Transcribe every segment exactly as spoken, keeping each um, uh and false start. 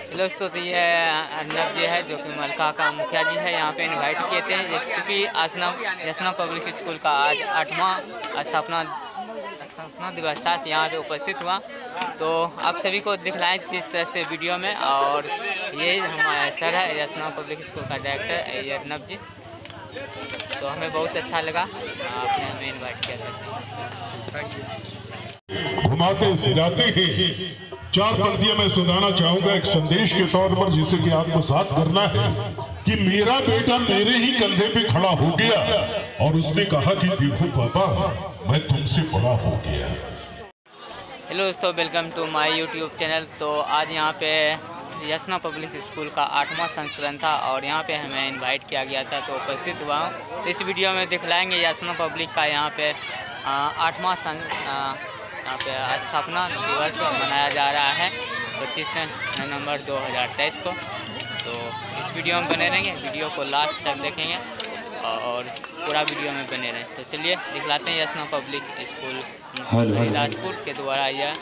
दोस्तों तो ये अर्नब जी है जो कि मलका का मुखिया जी है, यहाँ पे इनवाइट किए थे क्योंकि आसना यसना पब्लिक स्कूल का आज आठवां स्थापना स्थापना दिवस था, यहाँ पे उपस्थित हुआ। तो आप सभी को दिखलाएं जिस तरह से वीडियो में। और ये हमारे सर है यसना पब्लिक स्कूल का डायरेक्टर अर्नब जी। तो हमें बहुत अच्छा लगा, आपने हमें इन्वाइट किया सर। घुमाते फिराते हैं चार पंक्तियां मैं सुनाना चाहूंगा एक संदेश के तौर पर, जिसे कि आत्मसात करना है कि मेरा बेटा मेरे ही कंधे पे खड़ा हो गया और उसने कहा कि देखो पापा मैं तुमसे बड़ा हो गया। हेलो दोस्तों, welcome to my YouTube channel. तो आज यहाँ पे यसना पब्लिक स्कूल का आठवां संस्करण था और यहाँ पे हमें इनवाइट किया गया था, तो उपस्थित हुआ हूँ। इस वीडियो में दिखलाएंगे यसना पब्लिक का यहाँ पे आठवां सं यहाँ पे स्थापना दिवस मनाया जा रहा है पच्चीस नवंबर दो हज़ार तेईस को। तो इस वीडियो में बने रहेंगे, वीडियो को लास्ट तक देखेंगे और पूरा वीडियो में बने रहें। तो चलिए दिखलाते हैं यसना पब्लिक स्कूल हरिदासपुर के द्वारा यह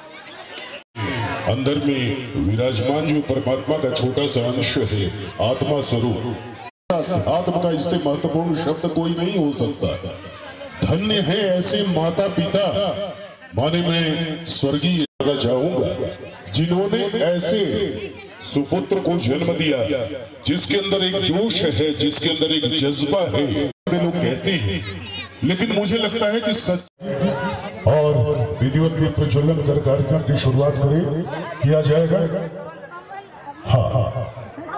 अंदर में विराजमान जो परमात्मा का छोटा सा अंश है, आत्मा स्वरूप। आत्मा का इससे महत्वपूर्ण शब्द कोई नहीं हो सकता। धन्य है ऐसे माता पिता, माने मैं स्वर्गीय चाहूंगा जिन्होंने ऐसे सुपुत्र को जन्म दिया, जिसके अंदर एक जोश है, जिसके अंदर एक जज्बा है। लोग कहते हैं, लेकिन मुझे लगता है कि सच। और विधिवत दीप प्रज्वलन कर कार्यक्रम की शुरुआत करें किया जाएगा। हाँ हाँ,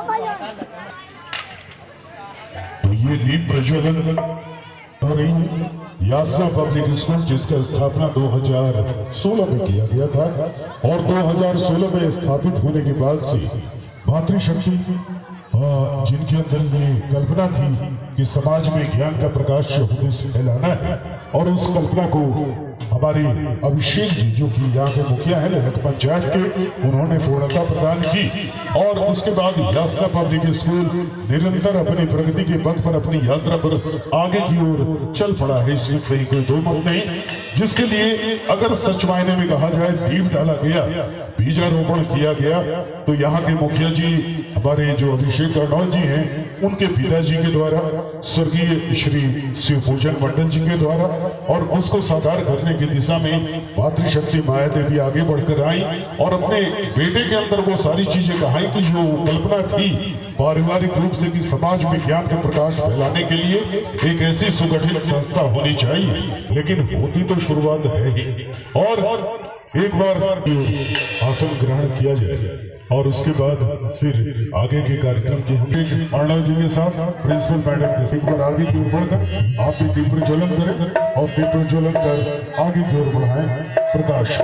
तो ये दीप प्रज्वलन हो रही है यासना पब्लिक स्कूल, जिसका स्थापना दो हज़ार सोलह में किया गया था और दो हज़ार सोलह में स्थापित होने के बाद से मातृशक्ति जिनके अंदर ये कल्पना थी कि समाज में ज्ञान का प्रकाश फैलाना है, और उस कल्पना को हमारे अभिषेक जी जो कि यहाँ के मुखिया है लहक पंचायत के, उन्होंने पूर्णता प्रदान की। और उसके बाद यासना पब्लिक स्कूल निरंतर अपनी प्रगति के पथ पर अपनी यात्रा पर आगे की ओर चल पड़ा है, इसमें कहीं कोई दो मत नहीं। जिसके लिए अगर सच मायने में कहा जाए दीप डाला गया, बीजारोपण किया गया, तो यहाँ के मुखिया जी हमारे जो अभिषेक अर्नब जी हैं, उनके पिताजी के द्वारा, स्वर्गीय श्री शिव पूजन मंडल जी के द्वारा, और उसको साकार करने की दिशा में मातृशक्ति माया देवी आगे बढ़कर आई और अपने बेटे के अंदर वो सारी चीजें कहाई कि जो कल्पना थी पारिवारिक रूप से कि समाज में ज्ञान का प्रकाश फैलाने के लिए एक ऐसी सुगठित संस्था होनी चाहिए, लेकिन होती तो शुरुआत है ही। और एक बार आसन ग्रहण किया जाए और उसके बाद फिर आगे के कार्यक्रम की हम अर्नब जी के साथ प्रिंसिपल मैडम के सिंह पर आगे की ओर बढ़कर आप भी दीप प्रज्वलन करें और दीप प्रज्वलन कर आगे की ओर बढ़ाएं प्रकाश।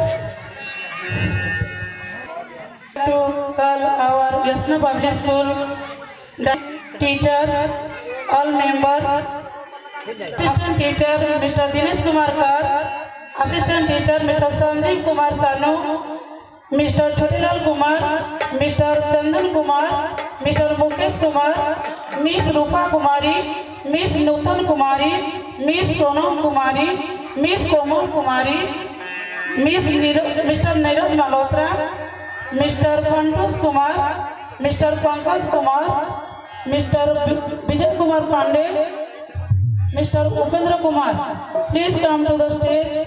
To call our Yasna Public School teachers, all members, assistant teacher Mister Dinesh Kumar Kar, assistant teacher Mister Sanjeev Kumar Sanu, Mister Chotilal Kumar, Mister Chandan Kumar, Mister Mukesh Kumar, Miss Rupa Kumari, Miss Nutan Kumari, Miss Sonam Kumari, Miss Komal Kumari, Miss Mister Neeraj Malhotra, Mister Fantosh Kumar, Mister Pankaj Kumar, Mister Vijay Kumar Pandey, Mister Upendra Kumar. Please come to the stage.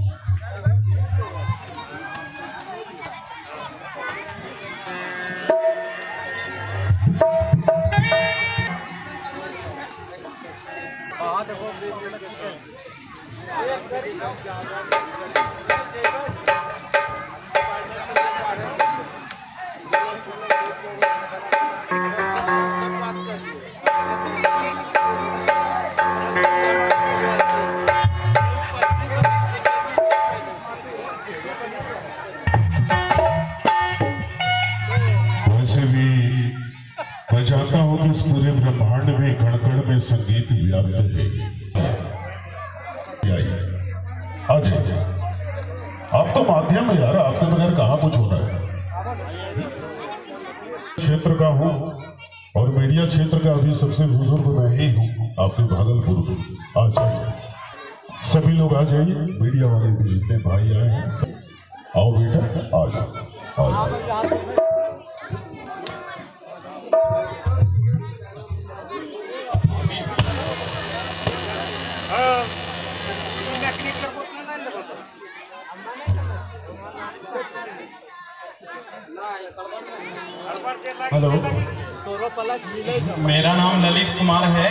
मैं चाहता हूं कि इस पूरे ब्रह्मांड में कण कण में संगीत व्याप्त है। आ जाइए, आप तो माध्यम है यार, आपके बगैर कहाँ कुछ होना है। क्षेत्र का हूँ और मीडिया क्षेत्र का अभी सबसे बुजुर्ग मैं ही हूँ आपके भागलपुर में। आ जाइए, सभी लोग आ जाइए, मीडिया वाले भी जितने भाई आए हैं, आओ बेटा, आ जाओ, आ जाओ। हेलो, मेरा नाम ललित कुमार है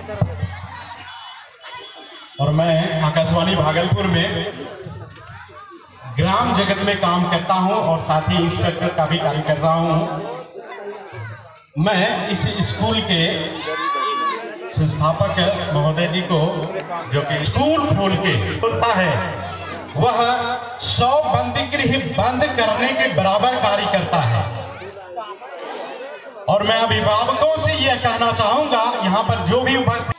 और मैं आकाशवाणी भागलपुर में ग्राम जगत में काम करता हूं और साथ ही इंस्ट्रक्टर का भी कार्य कर रहा हूं। मैं इस स्कूल के संस्थापक महोदय जी को, जो कि स्कूल खोल के बोलता है, वह सौ बंदीगृह बंद करने के बराबर कार्य करता है। और मैं अभिभावकों से यह कहना चाहूंगा, यहाँ पर जो भी उपस्थित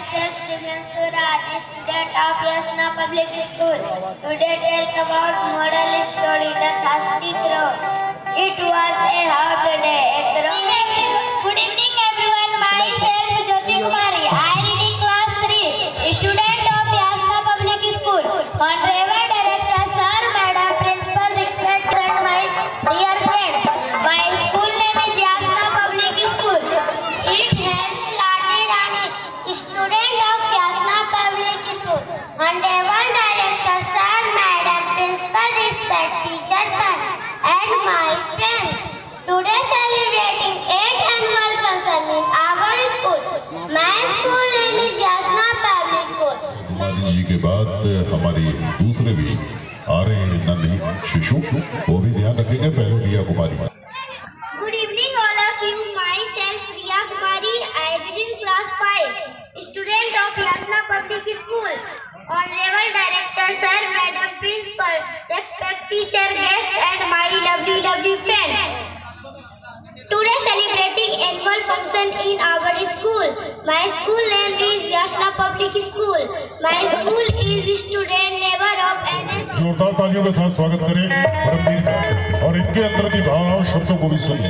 student of Yasna Public School. Today tell about moral story, The Thirsty Crow. It was a hot day. Good evening everyone. Myself Jyoti Kumari. I read in class three. Student of Yasna Public School. Honorable Director, Sir, Madam, Principal, respect and my dear friends. My school name is Yasna Public School. It has started on a student of Yasna Public School. Honorable Director, Sir, Madam, Principal, respect teacher and my friends. Today celebrating eighth annual function in our school. My school name is Yasna Public School. Kumari ji के बाद हमारी दूसरे भी आ रहे हैं नन्ही शिशु, वो भी ध्यान रखेंगे। पहले Riya Kumari. Good evening all of you. Myself Riya Kumari. I read in class five. Student of Yasna Public School. Honorable Director, Sir, Madam, Principal, respect teacher, guest and my lovely lovely friend. Today celebrating annual function in our school. My school name is Yasna Public School. My school is student neighbor of N S. जोरदार तालियों के साथ स्वागत करें परमवीर का और इनके अंदर की भावनाओं शब्दों को भी सुनिए।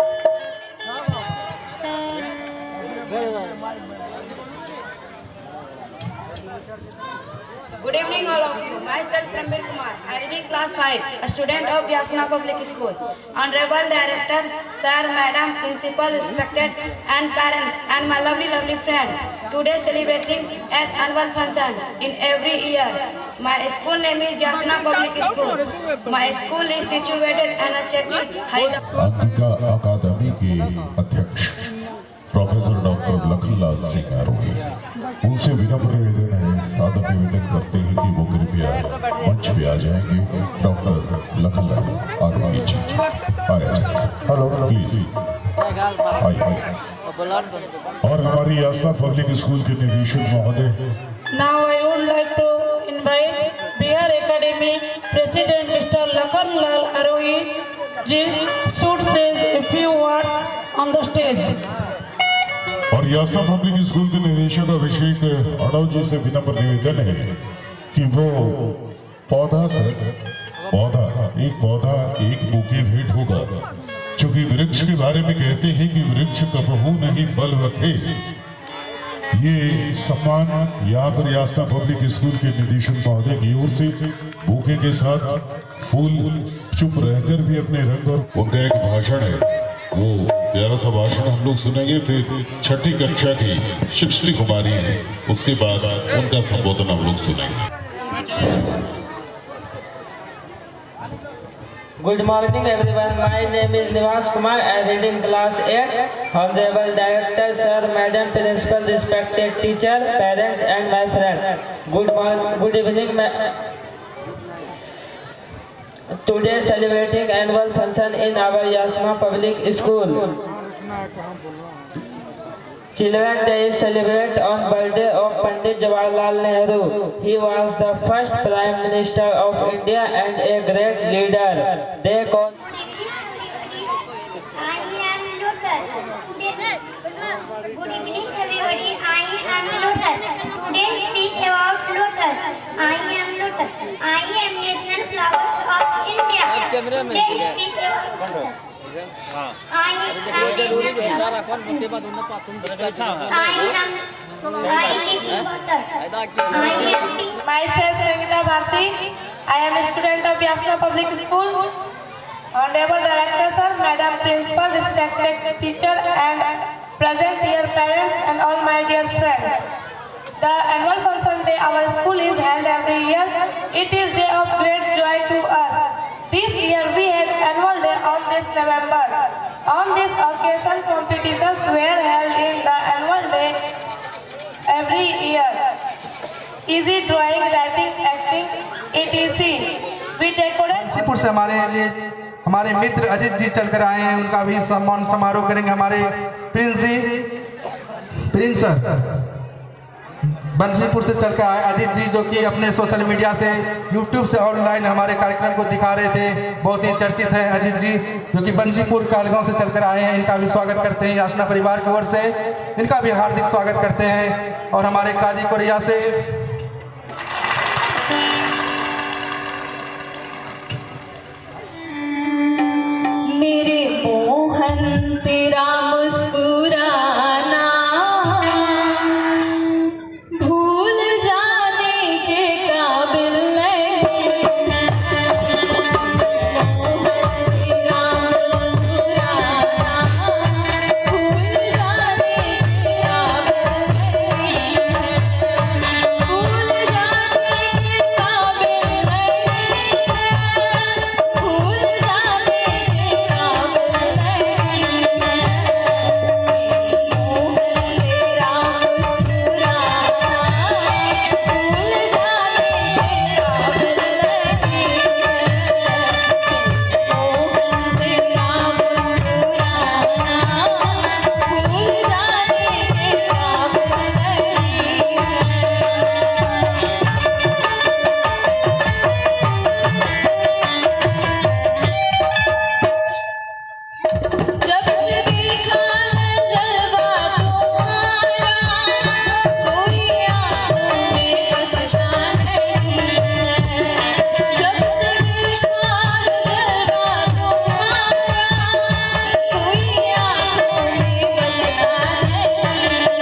Good evening all of you. Myself Prambir Kumar. I read in class five, a student of Yasna Public School. Honorable Director, Sir, Madam, Principal, respected and parents and my lovely lovely friend. Today celebrating an annual function in every year. My school name is Yasna Public School. My school is situated in a Chetty Haridwar. Ambika अकादमी के अध्यक्ष professor doctor Lakhanlal Singh Arohi, उनसे विनम्र निवेदन है, सादर निवेदन करते हैं कि वो कृपया मंच पे आ जाएंगे। Doctor Lakhanlal Arohi ji, hello please आइए। और हमारी यास्ना पब्लिक स्कूल के निदेशक महोदय। Now I would like to invite Bihar Academy President Mister Lakhanlal Arohi ji should say a few words on the stage. और यास्ना पब्लिक स्कूल के निदेशक अभिषेक अड़व जी से विनम्र निवेदन है कि वो पौधा से पौधा एक पौधा एक बुके भेंट होगा, क्योंकि वृक्ष के बारे में कहते हैं कि वृक्ष कबहू नहीं फल रखे। ये सम्मान यहाँ पर यास्ना पब्लिक स्कूल के निदेशक महोदय की ओर से बुके के साथ फूल चुप रहकर भी अपने रंग और उनका एक भाषण है, वो प्यारा सा भाषण हम लोग सुनेंगे। फिर छठी कक्षा की शिक्षित कुमारी है, उसके बाद उनका संबोधन हम लोग सुनेंगे। Good morning everyone. My name is Nivas Kumar. I read in class eight. Honorable Director, Sir, Madam, Principal, respected teacher, parents and my friends. Good morning. Good evening. Today celebrating annual function in our Yasna Public School. Children Day is celebrated on birthday of Pandit Jawaharlal Nehru. He was the first Prime Minister of India and a great leader. They call. I am Lotus. Good evening everybody. I am Lotus. Today speak about Lotus. I am Lotus. I am national flowers of India. Today speak about Lotus. I am Myself Sangeeta Bharti. I am a student of Yasna Public School. Honorable Director, Sir, Madam, Principal, respected teacher and present dear parents and all my dear friends. The annual function day our school is held every year. It is day of great joy to us. This year we had annual day on this November. On this occasion, competitions were held in the annual day every year. Easy drawing, writing, acting, et cetera. We decorate. Bansipur से हमारे लिए हमारे मित्र अजीत जी चलकर आए हैं, उनका भी सम्मान समारोह करेंगे हमारे प्रिंस जी। प्रिंस सर बंसीपुर से चलकर आए अजीत जी, जो कि अपने सोशल मीडिया से यूट्यूब से ऑनलाइन हमारे कार्यक्रम को दिखा रहे थे, बहुत ही चर्चित हैं अजीत जी, जो कि बंसीपुर कालगांव से चलकर आए हैं। इनका भी स्वागत करते हैं याचना परिवार की ओर से, इनका भी हार्दिक स्वागत करते हैं। और हमारे काजी कोरिया से मेरे मोहन तेरा मुस्कुराना भूल जाने के काबिल नहीं है। मोहन तेरा मुस्कुराना भूल जाने के काबिल नहीं है। भूल जाने के काबिल नहीं है। भूल जाने के काबिल नहीं है। मोहन तेरा मुस्कुराना भूल जाने के काबिल नहीं है। मोहन तेरा मुस्कुराना भूल जाने के काबिल नहीं है। जब से देखा है जलवा तुम्हारा कोई आँखों में बसता नहीं है। जब से देखा है जलवा तुम्हारा कोई आँखों में बसता नहीं है।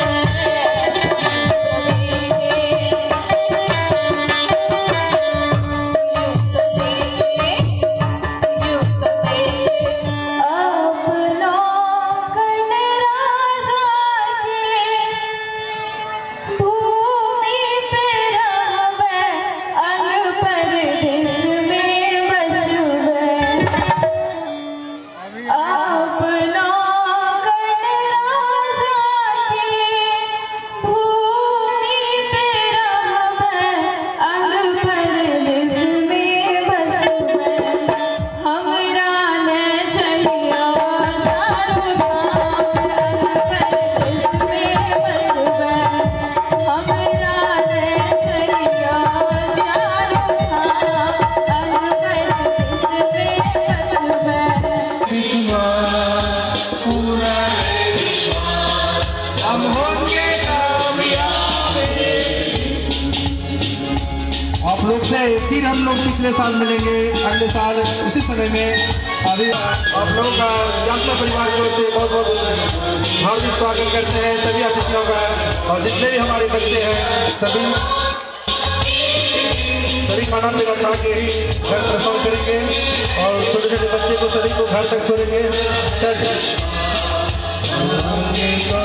यूं तो देखे अपनों कने राजा के भूमि पे रहबे अंग परदेस में बसबे। अपनों कने राजा के भूमि पे रहबे अंग परदेस में बसबे। हमरा ने चलिया चारों धाम अंग परदेस में बसबे। हमरा ने चलिया चारों धाम अंग परदेस में बसबे। हम होंगे कामयाब। आप लोग से फिर हम लोग पिछले साल मिलेंगे, अगले साल इसी समय में। अभी आप लोगों का याचना परिवार की ओर से बहुत बहुत हार्दिक स्वागत करते हैं सभी अतिथियों का, और जितने भी हमारे बच्चे हैं सभी सभी खाना में रखा के घर प्रसन्न करेंगे, और छोटे छोटे बच्चे को सभी को घर तक छोड़ेंगे। चल